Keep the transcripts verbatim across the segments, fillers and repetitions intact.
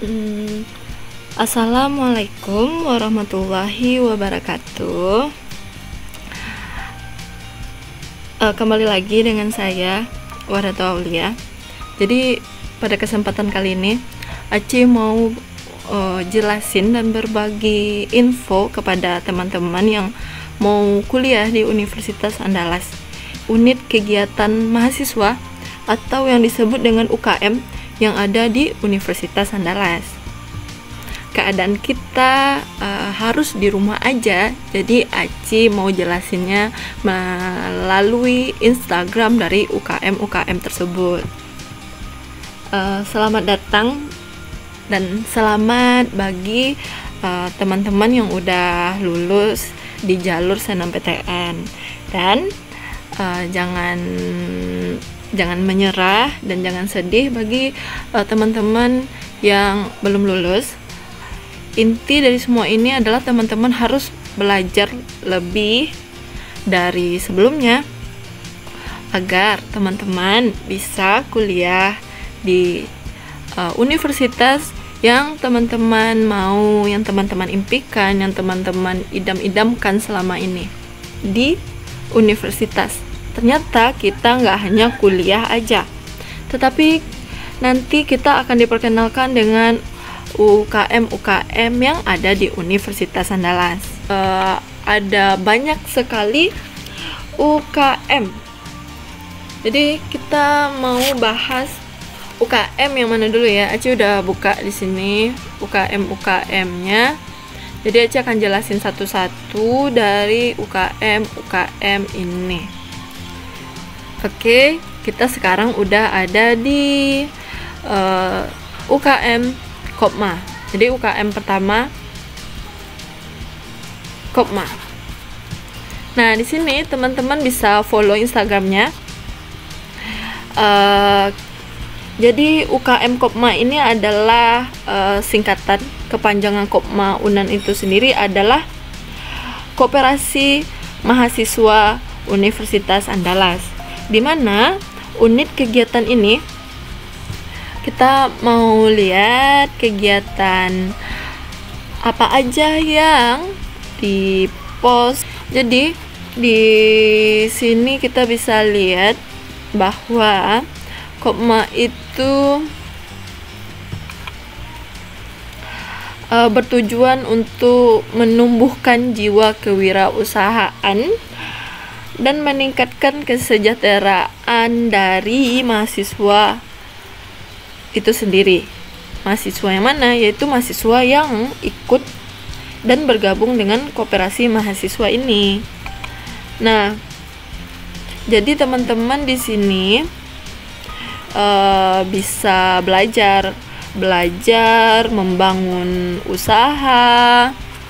Hmm, Assalamualaikum warahmatullahi wabarakatuh. Uh, kembali lagi dengan saya Warahatu Aulia. Jadi pada kesempatan kali ini Aci mau uh, jelasin dan berbagi info kepada teman-teman yang mau kuliah di Universitas Andalas, unit kegiatan mahasiswa atau yang disebut dengan U K M yang ada di Universitas Andalas. Keadaan kita uh, harus di rumah aja, jadi Aci mau jelasinnya melalui Instagram dari U K M-U K M tersebut. Uh, selamat datang dan selamat bagi uh, teman-teman yang udah lulus di jalur S N M P T N, dan uh, jangan jangan menyerah dan jangan sedih bagi uh, teman-teman yang belum lulus. Inti dari semua ini adalah teman-teman harus belajar lebih dari sebelumnya agar teman-teman bisa kuliah di uh, universitas yang teman-teman mau, yang teman-teman impikan, yang teman-teman idam-idamkan selama ini di universitas. Ternyata kita nggak hanya kuliah aja, tetapi nanti kita akan diperkenalkan dengan U K M-U K M yang ada di Universitas Andalas. Uh, ada banyak sekali U K M. Jadi kita mau bahas U K M yang mana dulu ya? Aci udah buka di sini U K M-U K M-nya. Jadi Aci akan jelasin satu-satu dari U K M-U K M ini. Oke, kita sekarang udah ada di uh, U K M Kopma. Jadi U K M pertama Kopma. Nah, di sini teman-teman bisa follow Instagramnya. Uh, jadi U K M Kopma ini adalah uh, singkatan, kepanjangan Kopma Unan itu sendiri adalah Koperasi Mahasiswa Universitas Andalas, di mana unit kegiatan ini kita mau lihat kegiatan apa aja yang di post. Jadi di sini kita bisa lihat bahwa Kopma itu uh, bertujuan untuk menumbuhkan jiwa kewirausahaan dan meningkatkan kesejahteraan dari mahasiswa itu sendiri. Mahasiswa yang mana? Yaitu mahasiswa yang ikut dan bergabung dengan koperasi mahasiswa ini. Nah, jadi teman-teman di sini uh, bisa belajar, belajar membangun usaha,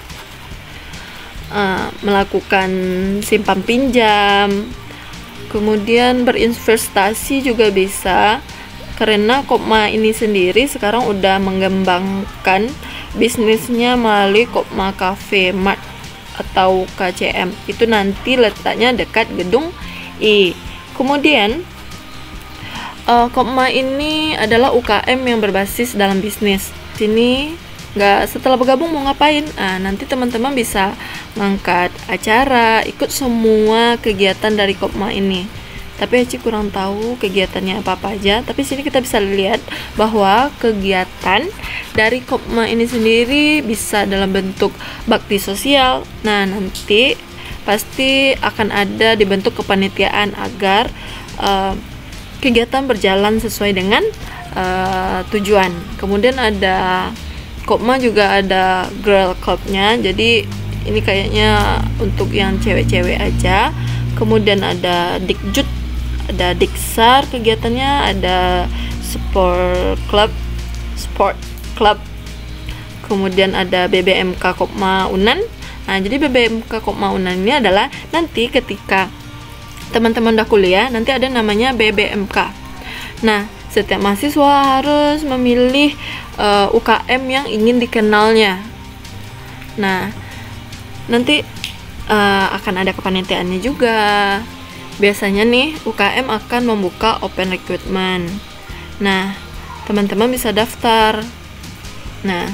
Uh, melakukan simpan pinjam, kemudian berinvestasi juga bisa, karena Kopma ini sendiri sekarang udah mengembangkan bisnisnya melalui Kopma Cafe Mart atau K C M. Itu nanti letaknya dekat gedung I. Kemudian uh, Kopma ini adalah U K M yang berbasis dalam bisnis. Sini nggak setelah bergabung mau ngapain? Nah, nanti teman-teman bisa ngangkat acara, ikut semua kegiatan dari Kopma ini. Tapi Aci kurang tahu kegiatannya apa-apa aja. Tapi sini kita bisa lihat bahwa kegiatan dari Kopma ini sendiri bisa dalam bentuk bakti sosial. Nah, nanti pasti akan ada dibentuk kepanitiaan agar uh, kegiatan berjalan sesuai dengan uh, tujuan. Kemudian ada Kopma juga ada girl clubnya, jadi ini kayaknya untuk yang cewek-cewek aja. Kemudian ada Dikjut, ada Diksar kegiatannya, ada sport club, sport club. Kemudian ada B B M K Kopma Unan. Nah, jadi B B M K Kopma Unan ini adalah nanti ketika teman-teman udah kuliah, nanti ada namanya B B M K. Nah, setiap mahasiswa harus memilih uh, U K M yang ingin dikenalnya. Nah, nanti uh, akan ada kepanitiaannya juga. Biasanya nih U K M akan membuka open recruitment. Nah, teman-teman bisa daftar. Nah,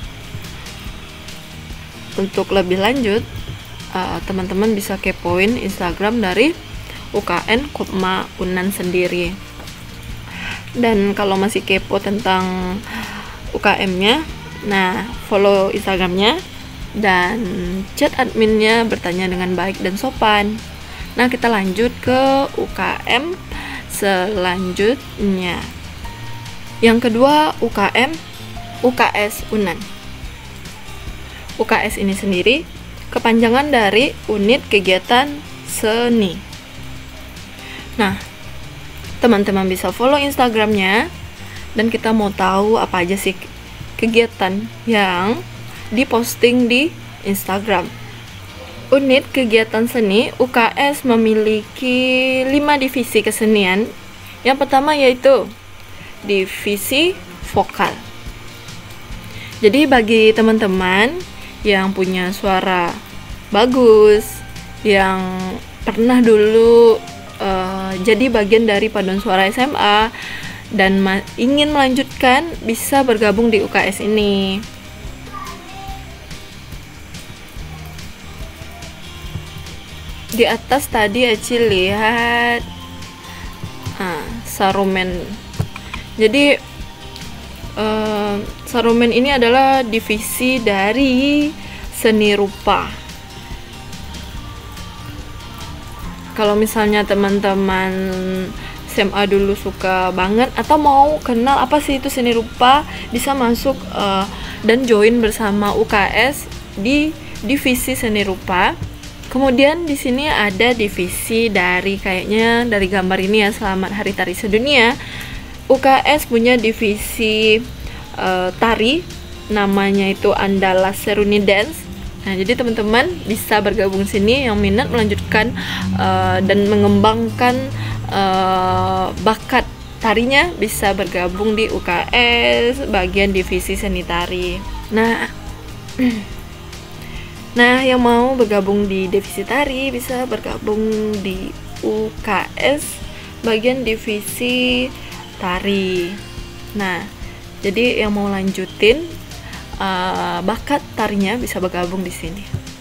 untuk lebih lanjut, uh, teman-teman bisa kepoin Instagram dari U K M Kopma Unan sendiri. Dan kalau masih kepo tentang U K M-nya, nah follow Instagramnya dan chat adminnya, bertanya dengan baik dan sopan. Nah, kita lanjut ke U K M selanjutnya. Yang kedua, U K M U K S Unan. U K S ini sendiri kepanjangan dari Unit Kegiatan Seni. Nah, teman-teman bisa follow Instagramnya dan kita mau tahu apa aja sih kegiatan yang diposting di Instagram. Unit Kegiatan Seni U K S memiliki lima divisi kesenian. Yang pertama yaitu divisi vokal. Jadi bagi teman-teman yang punya suara bagus, yang pernah dulu uh, jadi bagian dari paduan suara S M A dan ma- ingin melanjutkan, bisa bergabung di U K S ini. Di atas tadi Aci lihat ah, sarumen. Jadi uh, sarumen ini adalah divisi dari seni rupa. Kalau misalnya teman-teman S M A dulu suka banget atau mau kenal apa sih itu seni rupa, bisa masuk uh, dan join bersama U K S di divisi seni rupa. Kemudian di sini ada divisi dari, kayaknya dari gambar ini ya, Selamat Hari Tari Sedunia. U K S punya divisi uh, tari, namanya itu Andala Seruni Dance. Nah, jadi teman-teman bisa bergabung sini yang minat melanjutkan uh, dan mengembangkan uh, bakat tarinya, bisa bergabung di U K S bagian divisi seni tari. Nah, nah yang mau bergabung di divisi tari bisa bergabung di U K S bagian divisi tari. Nah, jadi yang mau lanjutin uh, bakat tarinya bisa bergabung di sini.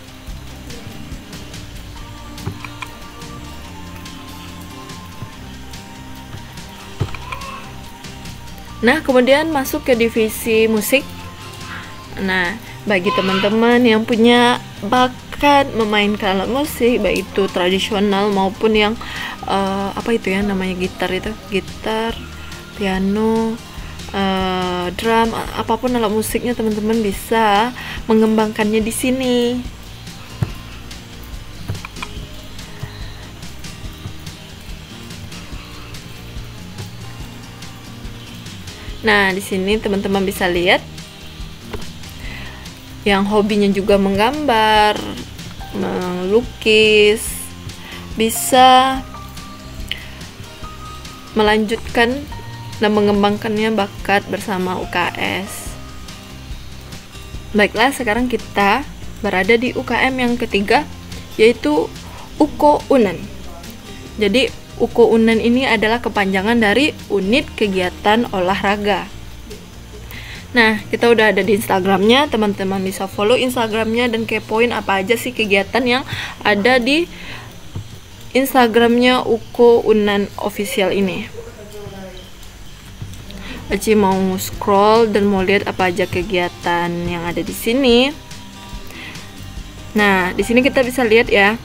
Nah, kemudian masuk ke divisi musik. Nah, bagi teman-teman yang punya bakat memainkan alat musik, baik itu tradisional maupun yang uh, apa itu ya namanya, gitar itu, gitar, piano, uh, drum, apapun alat musiknya, teman-teman bisa mengembangkannya di sini. Nah, di sini teman-teman bisa lihat yang hobinya juga menggambar, melukis, bisa melanjutkan dan mengembangkannya bakat bersama U K S. Baiklah, sekarang kita berada di U K M yang ketiga, yaitu U K O Unan. Jadi U K O Unan ini adalah kepanjangan dari Unit Kegiatan Olahraga. Nah, kita udah ada di Instagramnya, teman-teman bisa follow Instagramnya dan kepoin apa aja sih kegiatan yang ada di Instagramnya U K O Unan Official ini. Aci mau scroll dan mau lihat apa aja kegiatan yang ada di sini. Nah, di sini kita bisa lihat ya,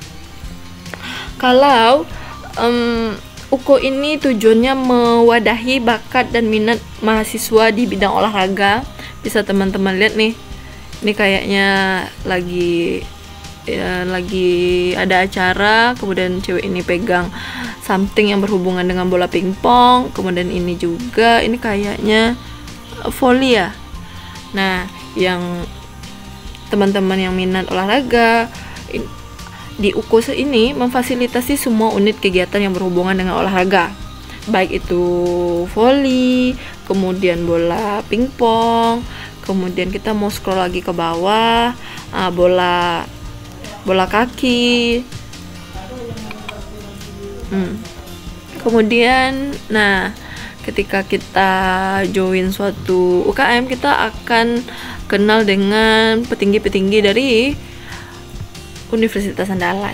kalau um, U K O ini tujuannya mewadahi bakat dan minat mahasiswa di bidang olahraga. Bisa teman-teman lihat nih, ini kayaknya lagi ya, lagi ada acara, kemudian cewek ini pegang something yang berhubungan dengan bola pingpong, kemudian ini juga, ini kayaknya volley ya. Nah, yang teman-teman yang minat olahraga di U K O ini memfasilitasi semua unit kegiatan yang berhubungan dengan olahraga, baik itu volley, kemudian bola pingpong, kemudian kita mau scroll lagi ke bawah, uh, bola bola kaki, hmm. kemudian nah ketika kita join suatu U K M, kita akan kenal dengan petinggi-petinggi dari Universitas Andalas.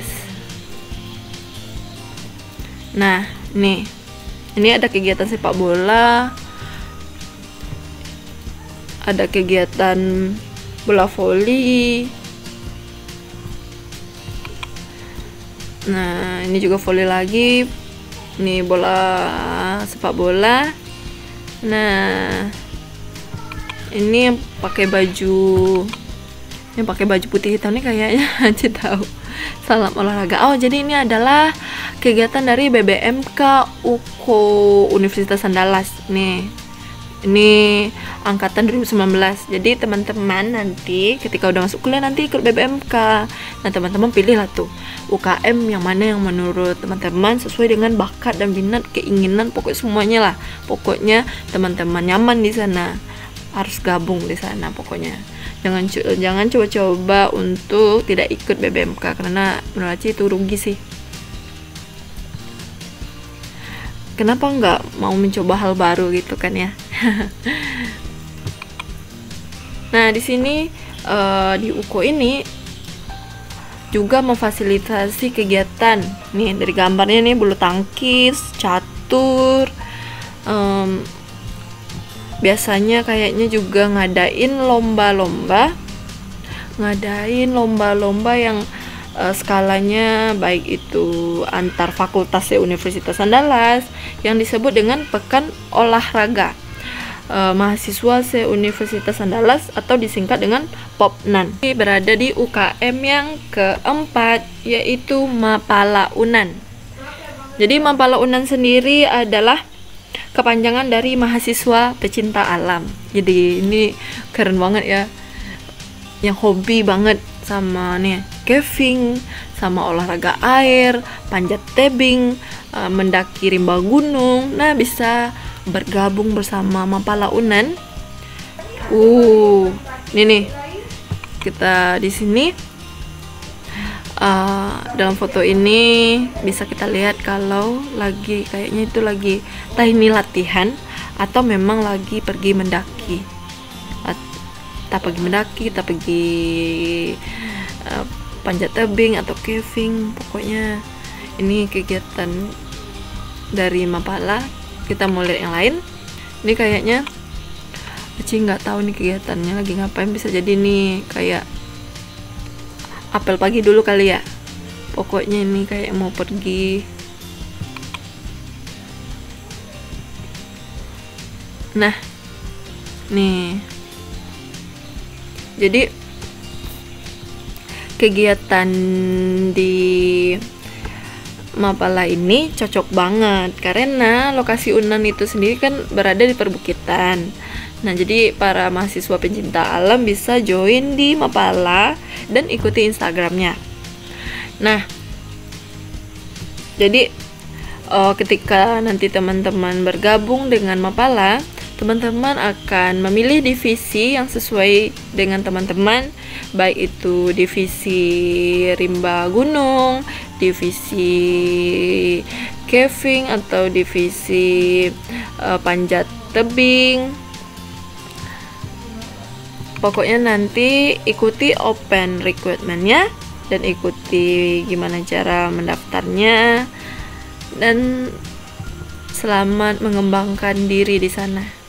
Nah, nih, ini ada kegiatan sepak bola, ada kegiatan bola voli. Nah, ini juga voli lagi. Ini bola sepak bola. Nah, ini yang pakai baju yang pakai baju putih hitam nih kayaknya aja tahu. Salam olahraga. Oh, jadi ini adalah kegiatan dari B B M K U K O Universitas Andalas nih. Ini angkatan dua ribu sembilan belas. Jadi teman-teman nanti ketika udah masuk kuliah nanti ikut B B M K. Nah, teman-teman pilih lah tuh U K M yang mana yang menurut teman-teman sesuai dengan bakat dan minat, keinginan, pokoknya semuanya lah. Pokoknya teman-teman nyaman di sana, harus gabung di sana pokoknya. Jangan jangan coba-coba untuk tidak ikut B B M K karena menurut Aci itu rugi sih. Kenapa nggak mau mencoba hal baru gitu kan ya? Nah, di sini uh, di U K O ini juga memfasilitasi kegiatan. Nih dari gambarnya nih, bulu tangkis, catur. Um, biasanya kayaknya juga ngadain lomba-lomba, ngadain lomba-lomba yang Uh, skalanya baik itu antar fakultas ya Universitas Andalas yang disebut dengan Pekan Olahraga uh, Mahasiswa se Universitas Andalas atau disingkat dengan Popnan. Ini berada di U K M yang keempat, yaitu Mapala Unan. Jadi Mapala Unan sendiri adalah kepanjangan dari Mahasiswa Pecinta Alam. Jadi ini keren banget ya, yang hobi banget sama nih caving, sama olahraga air, panjat tebing, uh, mendaki rimba gunung. Nah, bisa bergabung bersama Mapala Unan. Uh, ini nih kita di sini. Uh, dalam foto ini bisa kita lihat kalau lagi kayaknya itu lagi teknik latihan atau memang lagi pergi mendaki. Kita pergi mendaki, kita pergi uh, panjat tebing atau caving. Pokoknya ini kegiatan dari Mapala. Kita mau lihat yang lain. Ini kayaknya Aci nggak tahu nih kegiatannya lagi ngapain. Bisa jadi nih kayak apel pagi dulu kali ya. Pokoknya ini kayak mau pergi. Nah, nih jadi kegiatan di Mapala ini cocok banget karena lokasi Unan itu sendiri kan berada di perbukitan. Nah, jadi para mahasiswa pencinta alam bisa join di Mapala dan ikuti Instagramnya. Nah, jadi uh, ketika nanti teman-teman bergabung dengan Mapala, teman-teman akan memilih divisi yang sesuai dengan teman-teman, baik itu divisi rimba gunung, divisi caving, atau divisi uh, panjat tebing. Pokoknya nanti ikuti open recruitment-nya dan ikuti gimana cara mendaftarnya, dan selamat mengembangkan diri di sana.